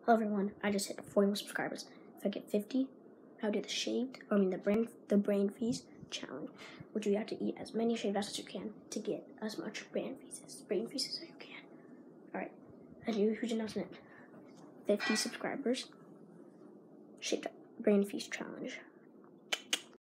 Hello everyone, I just hit 40 subscribers. If I get 50, I'll do the brain feast challenge, which you have to eat as many shaved ice as you can to get as much brain feces as you can. Alright, I do a huge announcement. 50 subscribers, shaved brain feast challenge.